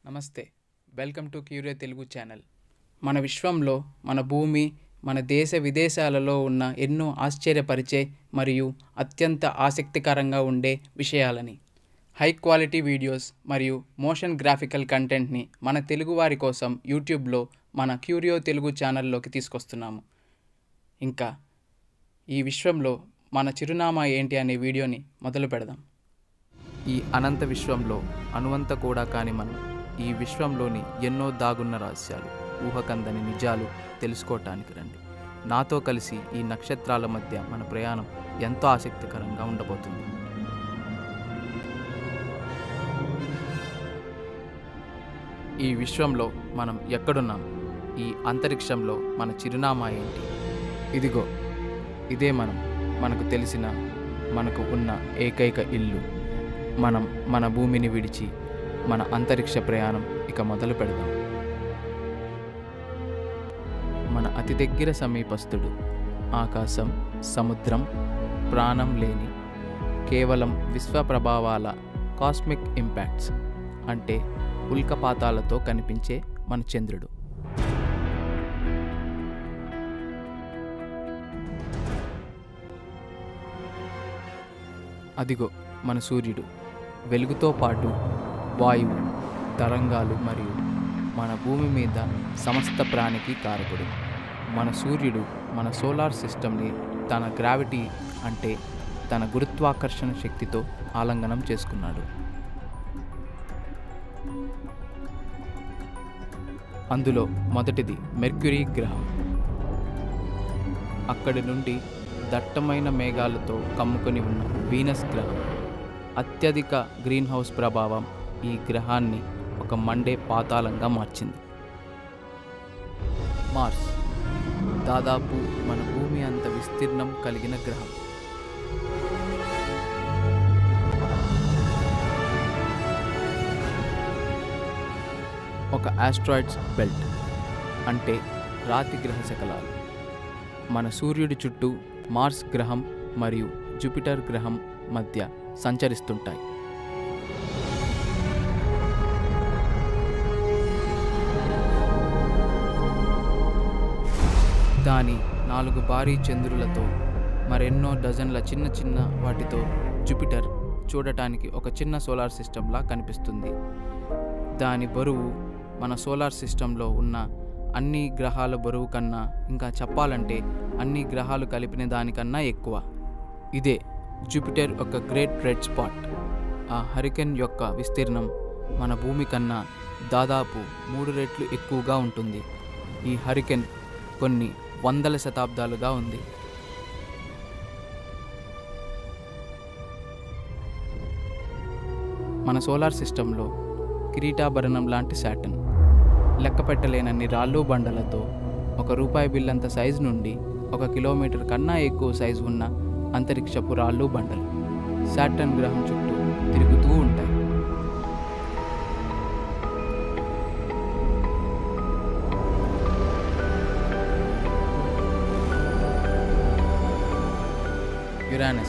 నమస్తే, welcome to Curio Telugu channel. మన విశ్వంలో మన భూమి, మన దేశ విదేశాలలో ఉన్న ఎన్నో ఆశ్చర్యపరిచే మరియు అత్యంత ఆసక్తికరంగా ఉండే విషయాలని, హై క్వాలిటీ వీడియోస్ మరియు మోషన్ గ్రాఫికల్ కంటెంట్ని మన తెలుగువారి కోసం యూట్యూబ్లో మన క్యూరియో తెలుగు ఛానల్లోకి తీసుకొస్తున్నాము. ఇంకా ఈ విశ్వంలో మన చిరునామా ఏంటి అనే వీడియోని మొదలు పెడదాం. ఈ అనంత విశ్వంలో అనువంత కూడా కాని మనం ఈ విశ్వంలోని ఎన్నో దాగున్న రహస్యాలు, ఊహకందని నిజాలు తెలుసుకోవటానికి రండి. నాతో కలిసి ఈ నక్షత్రాల మధ్య మన ప్రయాణం ఎంతో ఆసక్తికరంగా ఉండబోతుంది. ఈ విశ్వంలో మనం ఎక్కడున్నాం? ఈ అంతరిక్షంలో మన చిరునామా ఏంటి? ఇదిగో, ఇదే మనకు తెలిసిన, మనకు ఉన్న ఏకైక ఇల్లు. మనం మన భూమిని విడిచి మన అంతరిక్ష ప్రయాణం ఇక మొదలు పెడదాం. మన అతి దగ్గర సమీపస్థుడు, ఆకాశం, సముద్రం, ప్రాణం లేని కేవలం విశ్వ ప్రభావాల కాస్మిక్ ఇంపాక్ట్స్ అంటే ఉల్కపాతాలతో కనిపించే మన చంద్రుడు. అదిగో మన సూర్యుడు, వెలుగుతో పాటు వాయువు, తరంగాలు మరియు మన భూమి మీద సమస్త ప్రాణికి కారకుడు. మన సూర్యుడు మన సోలార్ సిస్టమ్ని తన గ్రావిటీ అంటే తన గురుత్వాకర్షణ శక్తితో ఆలింగనం చేసుకున్నాడు. అందులో మొదటిది మెర్క్యూరీ గ్రహం. అక్కడి నుండి దట్టమైన మేఘాలతో కమ్ముకొని ఉన్న వీనస్ గ్రహం. అత్యధిక గ్రీన్ హౌస్ ప్రభావం ఈ గ్రహాన్ని ఒక మండే పాతాళంగా మార్చింది. మార్స్, దాదాపు మన భూమి అంత విస్తీర్ణం కలిగిన గ్రహం. ఒక ఆస్ట్రాయిడ్స్ బెల్ట్ అంటే రాతి గ్రహ శకలాలు మన సూర్యుడి చుట్టూ మార్స్ గ్రహం మరియు జూపిటర్ గ్రహం మధ్య సంచరిస్తుంటాయి. దాని 4 భారీ చంద్రులతో మరెన్నో డజన్ల చిన్న చిన్న వాటితో జూపిటర్ చూడటానికి ఒక చిన్న సోలార్ సిస్టంలా కనిపిస్తుంది. దాని బరువు మన సోలార్ సిస్టంలో ఉన్న అన్ని గ్రహాల బరువు కన్నా, ఇంకా చెప్పాలంటే అన్ని గ్రహాలు కలిపిన దానికన్నా ఎక్కువ. ఇదే జూపిటర్ ఒక గ్రేట్ రెడ్ స్పాట్. ఆ హరికేన్ యొక్క విస్తీర్ణం మన భూమి కన్నా దాదాపు 3 రెట్లు ఎక్కువగా ఉంటుంది. ఈ హరికేన్ కొన్ని వందల శతాబ్దాలుగా ఉంది. మన సోలార్ సిస్టంలో కిరీటాభరణం లాంటి శాటర్న్, లెక్కపెట్టలేనన్ని రాళ్ళు బండలతో ఒక రూపాయి బిల్లంత సైజు నుండి 1 కిలోమీటర్ కన్నా ఎక్కువ సైజు ఉన్న అంతరిక్షపు రాళ్ళు బండలు శాటర్న్ గ్రహం చుట్టూ తిరుగుతూ ఉంటాయి. యురానస్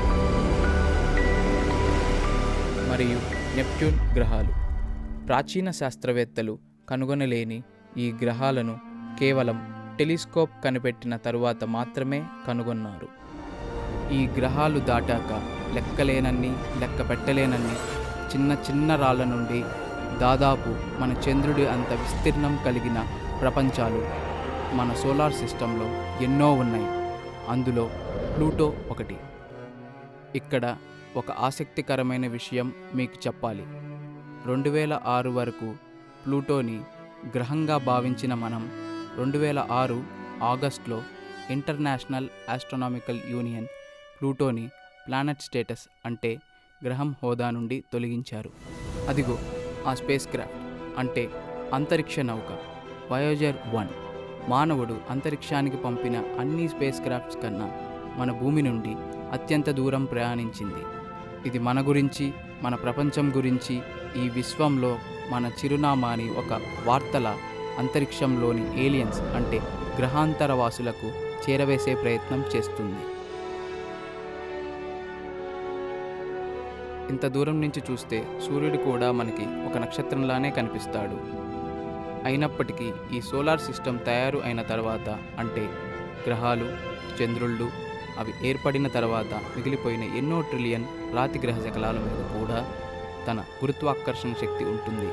మరియు నెప్ట్యూన్ గ్రహాలు. ప్రాచీన శాస్త్రవేత్తలు కనుగొనలేని ఈ గ్రహాలను కేవలం టెలిస్కోప్ కనిపెట్టిన తరువాత మాత్రమే కనుగొన్నారు. ఈ గ్రహాలు దాటాక లెక్కలేనన్ని, లెక్క పెట్టలేనన్ని చిన్న చిన్న రాళ్ళ నుండి దాదాపు మన చంద్రుడి అంత విస్తీర్ణం కలిగిన ప్రపంచాలు మన సోలార్ సిస్టంలో ఎన్నో ఉన్నాయి. అందులో ప్లూటో ఒకటి. ఇక్కడ ఒక ఆసక్తికరమైన విషయం మీకు చెప్పాలి. 2006 వరకు ప్లూటోని గ్రహంగా భావించిన మనం 2006 ఆగస్టులో ఇంటర్నేషనల్ ఆస్ట్రోనామికల్ యూనియన్ ప్లూటోని ప్లానెట్ స్టేటస్ అంటే గ్రహం హోదా నుండి తొలగించారు. అదిగో ఆ స్పేస్ క్రాఫ్ట్ అంటే అంతరిక్ష నౌక వోయేజర్ 1. మానవుడు అంతరిక్షానికి పంపిన అన్ని స్పేస్ క్రాఫ్ట్స్ కన్నా మన భూమి నుండి అత్యంత దూరం ప్రయాణించింది. ఇది మన గురించి, మన ప్రపంచం గురించి, ఈ విశ్వంలో మన చిరునామాని ఒక వార్తల అంతరిక్షంలోని ఏలియన్స్ అంటే గ్రహాంతర వాసులకు చేరవేసే ప్రయత్నం చేస్తుంది. ఇంత దూరం నుంచి చూస్తే సూర్యుడు కూడా మనకి ఒక నక్షత్రంలానే కనిపిస్తాడు. అయినప్పటికీ ఈ సోలార్ సిస్టమ్ తయారు అయిన తర్వాత, అంటే గ్రహాలు, చంద్రుళ్ళు అవి ఏర్పడిన తర్వాత మిగిలిపోయిన ఎన్నో ట్రిలియన్ రాతి గ్రహ శకలాల మీద కూడా తన గురుత్వాకర్షణ శక్తి ఉంటుంది.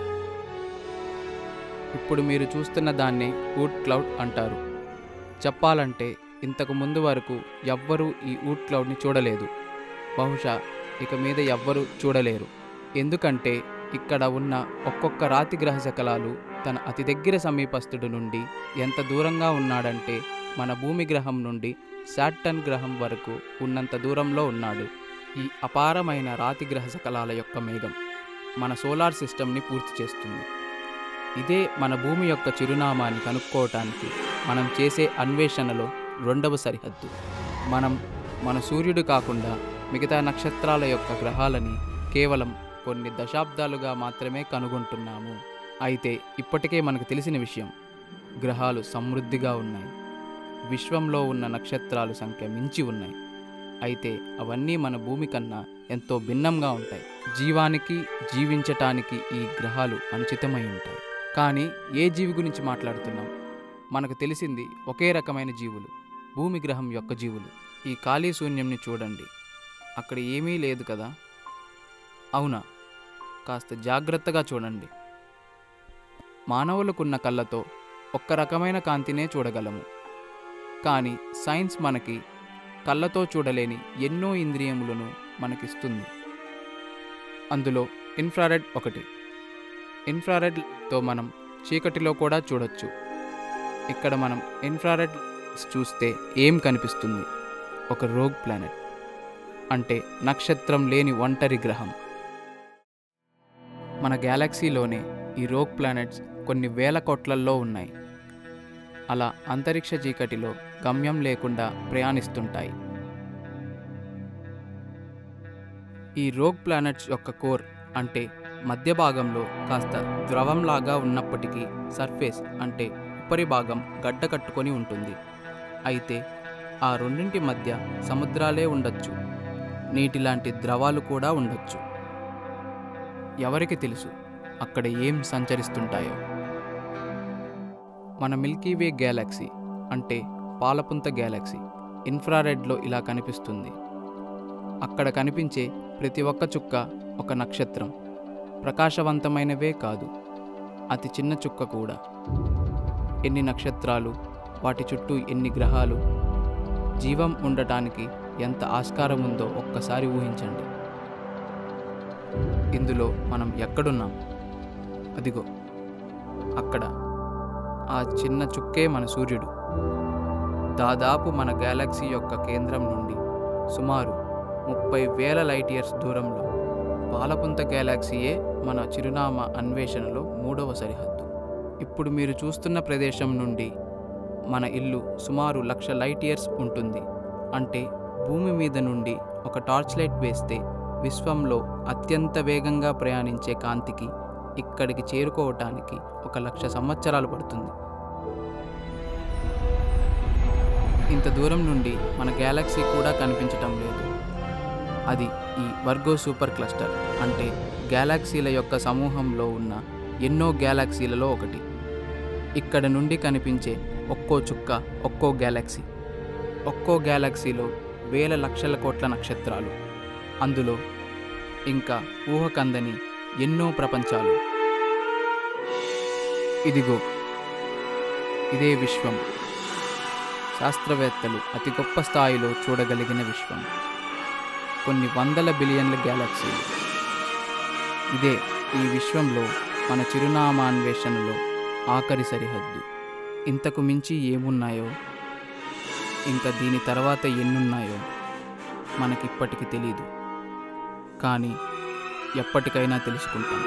ఇప్పుడు మీరు చూస్తున్న దాన్నే ఊట్ క్లౌడ్ అంటారు. చెప్పాలంటే ఇంతకు ముందు వరకు ఎవ్వరూ ఈ ఊట్ క్లౌడ్ని చూడలేదు. బహుశా ఇక మీద ఎవ్వరూ చూడలేరు. ఎందుకంటే ఇక్కడ ఉన్న ఒక్కొక్క రాతి గ్రహ శకలాలు తన అతి దగ్గర సమీపస్థుడు నుండి ఎంత దూరంగా ఉన్నాడంటే మన భూమి గ్రహం నుండి శాటర్న్ గ్రహం వరకు ఉన్నంత దూరంలో ఉన్నాడు. ఈ అపారమైన రాతి గ్రహ శకలాల యొక్క మేఘం మన సోలార్ సిస్టమ్ని పూర్తి చేస్తుంది. ఇదే మన భూమి యొక్క చిరునామాని కనుక్కోవటానికి మనం చేసే అన్వేషణలో రెండవ సరిహద్దు. మనం మన సూర్యుడు కాకుండా మిగతా నక్షత్రాల యొక్క గ్రహాలని కేవలం కొన్ని దశాబ్దాలుగా మాత్రమే కనుగొంటున్నాము. అయితే ఇప్పటికే మనకు తెలిసిన విషయం, గ్రహాలు సమృద్ధిగా ఉన్నాయి. విశ్వంలో ఉన్న నక్షత్రాల సంఖ్య మించి ఉన్నాయి. అయితే అవన్నీ మన భూమి కన్నా ఎంతో భిన్నంగా ఉంటాయి. జీవానికి, జీవించటానికి ఈ గ్రహాలు అనుచితమై ఉంటాయి. కానీ ఏ జీవి గురించి మాట్లాడుతున్నాం? మనకు తెలిసింది ఒకే రకమైన జీవులు, భూమి గ్రహం యొక్క జీవులు. ఈ ఖాళీ శూన్యంని చూడండి, అక్కడ ఏమీ లేదు కదా? అవునా? కాస్త జాగ్రత్తగా చూడండి. మానవులకున్న కళ్ళతో ఒక్క రకమైన కాంతినే చూడగలము. కానీ సైన్స్ మనకి కళ్ళతో చూడలేని ఎన్నో ఇంద్రియములను మనకిస్తుంది. అందులో ఇన్ఫ్రారెడ్ ఒకటి. ఇన్ఫ్రారెడ్తో మనం చీకటిలో కూడా చూడొచ్చు. ఇక్కడ మనం ఇన్ఫ్రారెడ్ చూస్తే ఏం కనిపిస్తుంది? ఒక రోగ్ ప్లానెట్, అంటే నక్షత్రం లేని ఒంటరి గ్రహం. మన గ్యాలక్సీలోనే ఈ రోగ్ ప్లానెట్స్ కొన్ని వేల కోట్లల్లో ఉన్నాయి. అలా అంతరిక్ష చీకటిలో గమ్యం లేకుండా ప్రయాణిస్తుంటాయి. ఈ రోగ్ ప్లానెట్స్ యొక్క కోర్, అంటే మధ్య భాగంలో కాస్త ద్రవంలాగా ఉన్నప్పటికీ సర్ఫేస్, అంటే ఉపరి భాగం గడ్డ కట్టుకొని ఉంటుంది. అయితే ఆ రెండింటి మధ్య సముద్రాలే ఉండొచ్చు, నీటిలాంటి ద్రవాలు కూడా ఉండొచ్చు. ఎవరికి తెలుసు అక్కడ ఏం సంచరిస్తుంటాయో? మన మిల్కీవే గ్యాలక్సీ, అంటే పాలపుంత గ్యాలక్సీ, ఇన్ఫ్రారెడ్లో ఇలా కనిపిస్తుంది. అక్కడ కనిపించే ప్రతి ఒక్క చుక్క ఒక నక్షత్రం. ప్రకాశవంతమైనవే కాదు, అతి చిన్న చుక్క కూడా. ఎన్ని నక్షత్రాలు, వాటి చుట్టూ ఎన్ని గ్రహాలు, జీవం ఉండటానికి ఎంత ఆస్కారం ఉందో ఒక్కసారి ఊహించండి. ఇందులో మనం ఎక్కడున్నాం? అదిగో అక్కడ ఆ చిన్న చుక్కే మన సూర్యుడు. దాదాపు మన గ్యాలక్సీ యొక్క కేంద్రం నుండి సుమారు 30,000 లైట్ ఇయర్స్ దూరంలో. పాలపుంత గ్యాలక్సీయే మన చిరునామా అన్వేషణలో 3వ సరిహద్దు. ఇప్పుడు మీరు చూస్తున్న ప్రదేశం నుండి మన ఇల్లు సుమారు 1,00,000 లైట్ ఇయర్స్ ఉంటుంది. అంటే భూమి మీద నుండి ఒక టార్చ్ లైట్ వేస్తే విశ్వంలో అత్యంత వేగంగా ప్రయాణించే కాంతికి ఇక్కడికి చేరుకోవటానికి 1,00,000 సంవత్సరాలు పడుతుంది. ఇంత దూరం నుండి మన గ్యాలక్సీ కూడా కనిపించటం లేదు. అది ఈ వర్గో సూపర్ క్లస్టర్, అంటే గ్యాలక్సీల యొక్క సమూహంలో ఉన్న ఎన్నో గ్యాలక్సీలలో ఒకటి. ఇక్కడ నుండి కనిపించే ఒక్కో చుక్క ఒక్కో గ్యాలక్సీ. ఒక్కో గ్యాలక్సీలో వేల లక్షల కోట్ల నక్షత్రాలు. అందులో ఇంకా ఊహకందని ఎన్నో ప్రపంచాలు. ఇదిగో ఇదే విశ్వం. శాస్త్రవేత్తలు అతి గొప్ప స్థాయిలో చూడగలిగిన విశ్వం. కొన్ని వందల బిలియన్ల గ్యాలక్సీలు. ఇదే ఈ విశ్వంలో మన చిరునామాన్వేషణలో ఆఖరి సరిహద్దు. ఇంతకు మించి ఏమున్నాయో, ఇంకా దీని తర్వాత ఎన్నున్నాయో మనకిప్పటికి తెలీదు. కానీ ఎప్పటికైనా తెలుసుకుంటాం.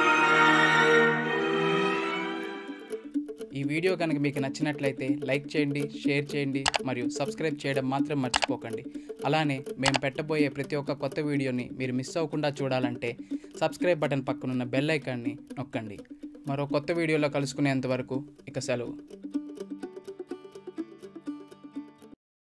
ఈ వీడియో కనుక మీకు నచ్చినట్లయితే లైక్ చేయండి, షేర్ చేయండి మరియు సబ్స్క్రైబ్ చేయడం మాత్రం మర్చిపోకండి. అలానే మేము పెట్టబోయే ప్రతి ఒక్క కొత్త వీడియోని మీరు మిస్ అవ్వకుండా చూడాలంటే సబ్స్క్రైబ్ బటన్ పక్కనున్న బెల్ ఐకాన్ని నొక్కండి. మరో కొత్త వీడియోలో కలుసుకునేంత వరకు ఇక సెలవు.